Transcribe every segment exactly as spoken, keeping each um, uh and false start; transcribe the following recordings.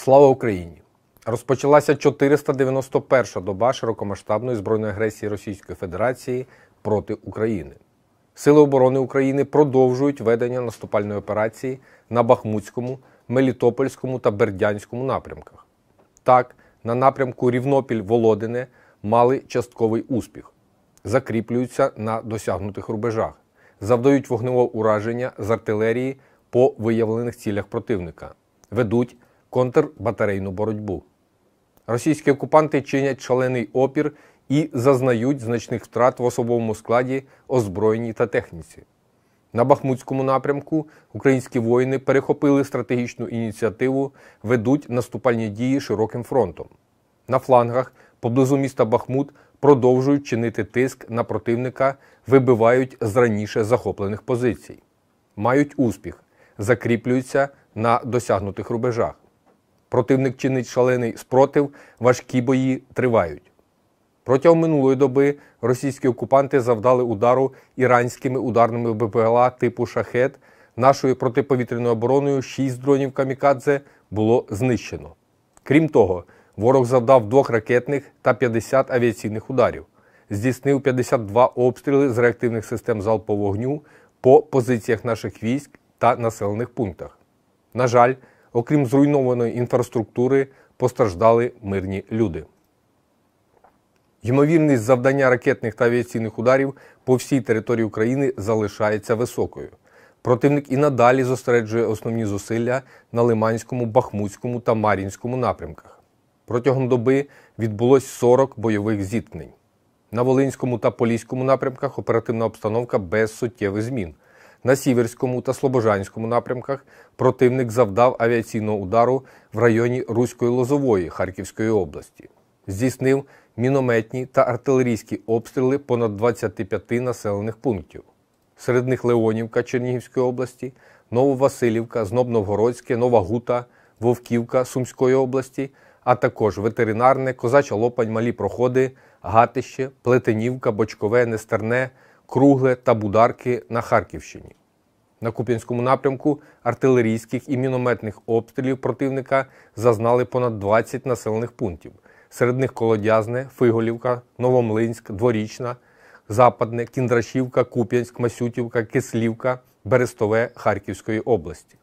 Слава Україні! Розпочалася чотириста дев'яносто перша доба широкомасштабної збройної агресії Російської Федерації проти України. Сили оборони України продовжують ведення наступальної операції на Бахмутському, Мелітопольському та Бердянському напрямках. Так, на напрямку Рівнопіль-Володине мали частковий успіх, закріплюються на досягнутих рубежах, завдають вогневого ураження з артилерії по виявлених цілях противника, ведуть контрбатарейну боротьбу. Російські окупанти чинять шалений опір і зазнають значних втрат в особовому складі, озброєнні та техніці. На Бахмутському напрямку українські воїни перехопили стратегічну ініціативу, ведуть наступальні дії широким фронтом. На флангах поблизу міста Бахмут продовжують чинити тиск на противника, вибивають з раніше захоплених позицій. Мають успіх, закріплюються на досягнутих рубежах. Противник чинить шалений спротив, важкі бої тривають. Протягом минулої доби російські окупанти завдали удару іранськими ударними БПЛА типу «Шахед». Нашою протиповітряною обороною шість дронів «Камікадзе» було знищено. Крім того, ворог завдав двох ракетних та п'ятдесят авіаційних ударів. Здійснив п'ятдесят два обстріли з реактивних систем залпового вогню по позиціях наших військ та населених пунктах. На жаль, окрім зруйнованої інфраструктури, постраждали мирні люди. Ймовірність завдання ракетних та авіаційних ударів по всій території України залишається високою. Противник і надалі зосереджує основні зусилля на Лиманському, Бахмутському та Мар'їнському напрямках. Протягом доби відбулось сорок бойових зіткнень. На Волинському та Поліському напрямках оперативна обстановка без суттєвих змін. На Сіверському та Слобожанському напрямках противник завдав авіаційного удару в районі Руської Лозової Харківської області. Здійснив мінометні та артилерійські обстріли понад двадцяти п'яти населених пунктів. Серед них Леонівка Чернігівської області, Нововасилівка, Зноб-Новгородське, Нова Гута, Вовківка Сумської області, а також Ветеринарне, Козача Лопань, Малі Проходи, Гатище, Плетенівка, Бочкове, Нестерне, Кругле та Бударки на Харківщині. На Куп'янському напрямку артилерійських і мінометних обстрілів противника зазнали понад двадцять населених пунктів. Серед них Колодязне, Фиголівка, Новомлинськ, Дворічна, Западне, Кіндрашівка, Куп'янськ, Масютівка, Кислівка, Берестове Харківської області.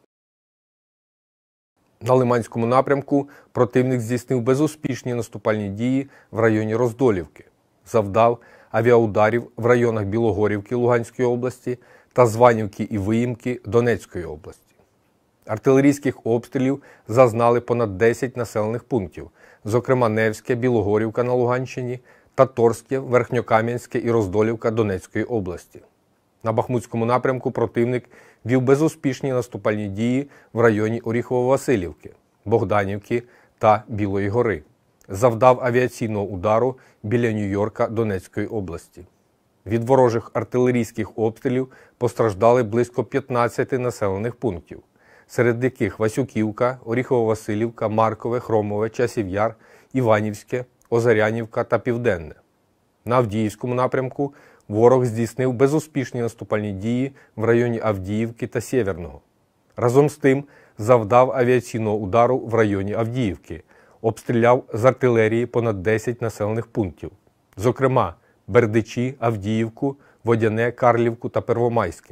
На Лиманському напрямку противник здійснив безуспішні наступальні дії в районі Роздолівки, завдав авіаударів в районах Білогорівки Луганської області та Званівки і Виїмки Донецької області. Артилерійських обстрілів зазнали понад десять населених пунктів, зокрема Невське, Білогорівка на Луганщині, Таторське, Верхньокам'янське і Роздолівка Донецької області. На Бахмутському напрямку противник вів безуспішні наступальні дії в районі Оріхово-Василівки, Богданівки та Білої гори. Завдав авіаційного удару біля Нью-Йорка Донецької області. Від ворожих артилерійських обстрілів постраждали близько п'ятнадцяти населених пунктів, серед яких Васюківка, Оріхово-Василівка, Маркове, Хромове, Часів Яр, Іванівське, Озарянівка та Південне. На Авдіївському напрямку ворог здійснив безуспішні наступальні дії в районі Авдіївки та Сєвєрного. Разом з тим завдав авіаційного удару в районі Авдіївки, обстріляв з артилерії понад десять населених пунктів, зокрема Бердичі, Авдіївку, Водяне, Карлівку та Первомайське.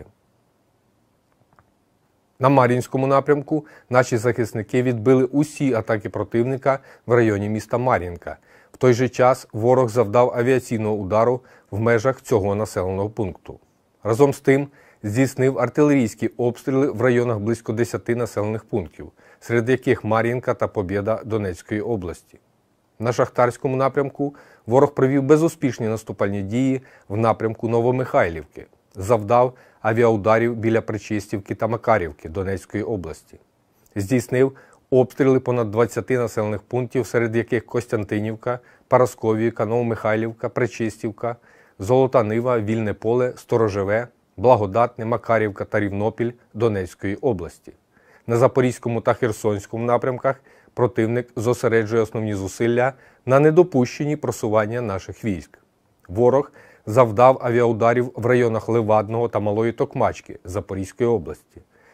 На Мар'їнському напрямку наші захисники відбили усі атаки противника в районі міста Мар'їнка. В той же час ворог завдав авіаційного удару в межах цього населеного пункту. Разом з тим здійснив артилерійські обстріли в районах близько десяти населених пунктів, серед яких Мар'їнка та Побєда Донецької області. На Шахтарському напрямку ворог провів безуспішні наступальні дії в напрямку Новомихайлівки, завдав авіаударів біля Причистівки та Макарівки Донецької області. Здійснив обстріли понад двадцяти населених пунктів, серед яких Костянтинівка, Парасковіївка, Новомихайлівка, Причистівка, Золота Нива, Вільне Поле, Сторожеве, Благодатне, Макарівка та Рівнопіль Донецької області. На Запорізькому та Херсонському напрямках противник зосереджує основні зусилля на недопущенні просування наших військ. Ворог завдав авіаударів в районах Левадного та Малої Токмачки Запорізької області.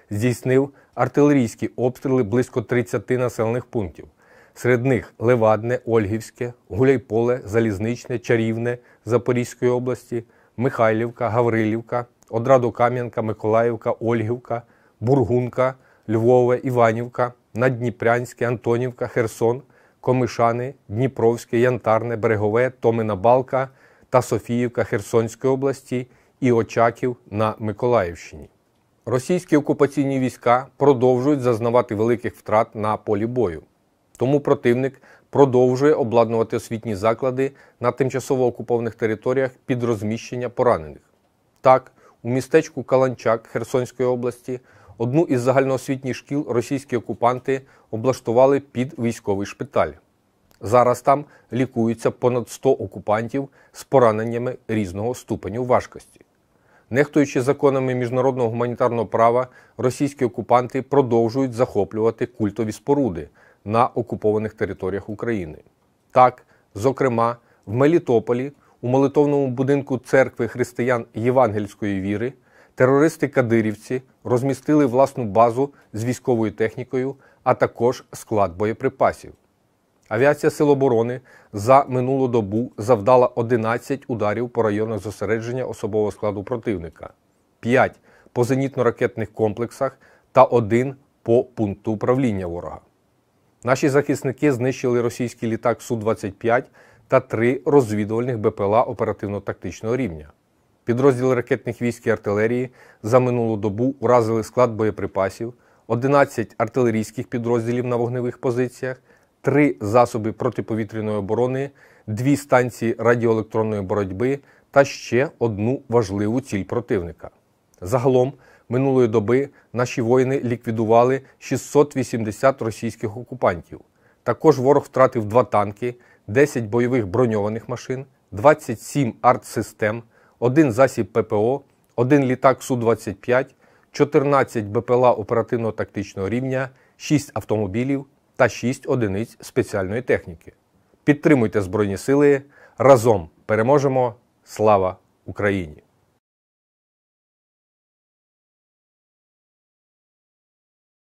здійснив артилерійські обстріли близько тридцяти населених пунктів. Серед них Левадне, Ольгівське, Гуляйполе, Залізничне, Чарівне Запорізької області, Михайлівка, Гаврилівка, Одрадокам'янка, Миколаївка, Ольгівка, Бургунка, Львове, Іванівка, Наддніпрянське, Антонівка, Херсон, Комишани, Дніпровське, Янтарне, Берегове, Томина Балка та Софіївка Херсонської області і Очаків на Миколаївщині. Російські окупаційні війська продовжують зазнавати великих втрат на полі бою. Тому противник продовжує обладнувати освітні заклади на тимчасово окупованих територіях під розміщення поранених. Так, у містечку Каланчак Херсонської області одну із загальноосвітніх шкіл російські окупанти облаштували під військовий шпиталь. Зараз там лікуються понад сто окупантів з пораненнями різного ступеню важкості. Нехтуючи законами міжнародного гуманітарного права, російські окупанти продовжують захоплювати культові споруди на окупованих територіях України. Так, зокрема, в Мелітополі, у молитовному будинку церкви християн євангельської віри, терористи-кадирівці розмістили власну базу з військовою технікою, а також склад боєприпасів. Авіація Сил оборони за минулу добу завдала одинадцять ударів по районах зосередження особового складу противника, п'ять по зенітно-ракетних комплексах та один по пункту управління ворога. Наші захисники знищили російський літак Су двадцять п'ять та три розвідувальних Бе Пе Ел А оперативно-тактичного рівня. Підрозділи ракетних військ і артилерії за минулу добу уразили склад боєприпасів, одинадцять артилерійських підрозділів на вогневих позиціях, три засоби протиповітряної оборони, дві станції радіоелектронної боротьби та ще одну важливу ціль противника. Загалом, минулої доби наші воїни ліквідували шістсот вісімдесят російських окупантів. Також ворог втратив два танки, десять бойових броньованих машин, двадцять сім артсистем, один засіб Пе Пе О, один літак Су двадцять п'ять, чотирнадцять Бе Пе Ел А оперативно-тактичного рівня, шість автомобілів та шість одиниць спеціальної техніки. Підтримуйте Збройні Сили. Разом переможемо. Слава Україні!